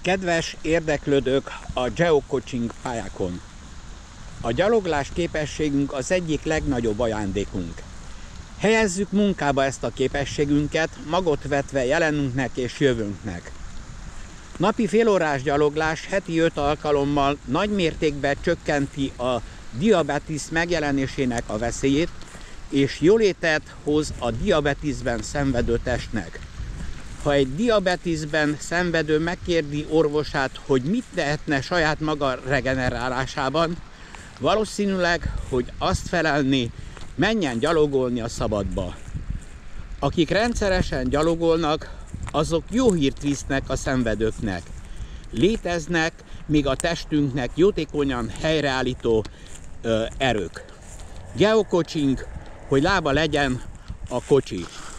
Kedves érdeklődők a geocoaching pályákon! A gyaloglás képességünk az egyik legnagyobb ajándékunk. Helyezzük munkába ezt a képességünket, magot vetve jelenünknek és jövőnknek. Napi félórás gyaloglás heti 5 alkalommal nagy mértékben csökkenti a diabetes megjelenésének a veszélyét, és jólétet hoz a diabetesben szenvedő testnek. Ha egy diabetesben szenvedő megkérdi orvosát, hogy mit tehetne saját maga regenerálásában, valószínűleg, hogy azt felelni, menjen gyalogolni a szabadba. Akik rendszeresen gyalogolnak, azok jó hírt visznek a szenvedőknek. Léteznek még a testünknek jótékonyan helyreállító erők. Geocoaching, hogy lába legyen a kocsi.